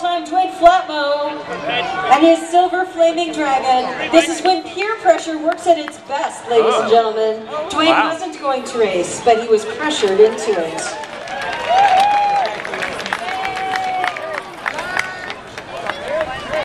all-time Dwayne Flatmo and his silver flaming dragon. This is when peer pressure works at its best, ladies and gentlemen. Dwayne wasn't going to race, but he was pressured into it.